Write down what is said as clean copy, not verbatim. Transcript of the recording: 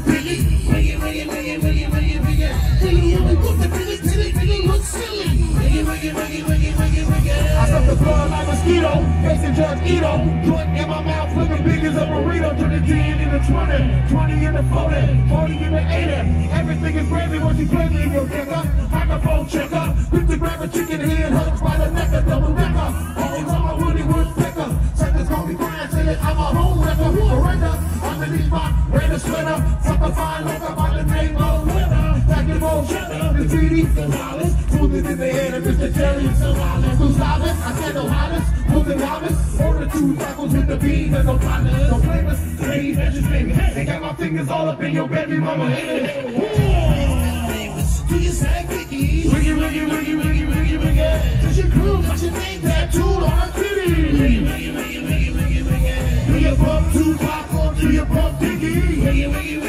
Wiggy, wiggy, wiggy, wiggy, wiggy, wiggy, wiggy. Wiggy, only put the Wiggy till it really looks silly. Wiggy, wiggy, wiggy, wiggy, wiggy, wiggy. I stuff the blood like mosquito, facing Judge Ito. Joint in my mouth, looking big as a burrito. To the 10 in the 20, 20 in the 40, 40 in the 80. Everything is gravy once you play me in your kicker. Microphone checker, quick to grab a chicken head, hugs by the neck, a double decker. Always on my woody woodpecker. Suckers gon' be crying, saying I'm a home wrecker. Surrender underneath my radar sweater. Fuck a fine look by the name of winner. Back in old cheddar, the TD, the wireless. Smooth in the head of Mr. Jerry, so wireless. Who's loudest? I said no hottest. Who's the loudest? Order 2 tacos with the beans and no partners. No flavors, please, educate. They got my fingers all up in your baby mama head. Do you say Wiggy? Wiggy, wiggy, wiggy, wiggy, wiggy, wiggy. Does your crew got your name tattooed on her kitty? Wiggy, wiggy, wiggy, wiggy, wiggy, wiggy. Do you bump 2 popcorn? Do you bump Wiggy? Wiggy, wiggy, wiggy.